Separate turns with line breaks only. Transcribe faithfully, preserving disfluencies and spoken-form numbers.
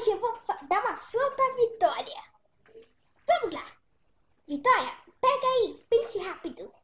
hoje eu vou dar uma flor pra Vitória. Vamos lá. Vitória, pega aí, pense rápido.